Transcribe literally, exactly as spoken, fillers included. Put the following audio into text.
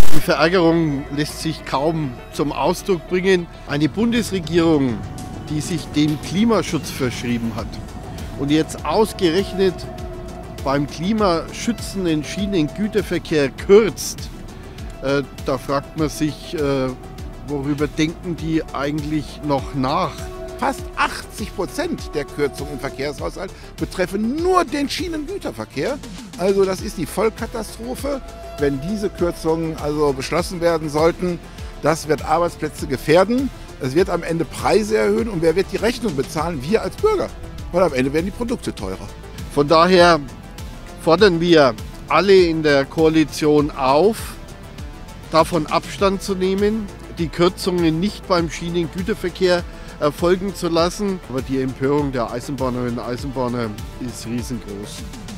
Die Verärgerung lässt sich kaum zum Ausdruck bringen. Eine Bundesregierung, die sich dem Klimaschutz verschrieben hat und jetzt ausgerechnet beim klimaschützenden Schienengüterverkehr kürzt, äh, da fragt man sich, äh, worüber denken die eigentlich noch nach? Fast achtzig Prozent der Kürzungen im Verkehrshaushalt betreffen nur den Schienengüterverkehr. Also das ist die Vollkatastrophe, wenn diese Kürzungen also beschlossen werden sollten. Das wird Arbeitsplätze gefährden, es wird am Ende Preise erhöhen und wer wird die Rechnung bezahlen? Wir als Bürger, weil am Ende werden die Produkte teurer. Von daher fordern wir alle in der Koalition auf, davon Abstand zu nehmen, die Kürzungen nicht beim Schienengüterverkehr erfolgen zu lassen. Aber die Empörung der Eisenbahnerinnen und Eisenbahner ist riesengroß.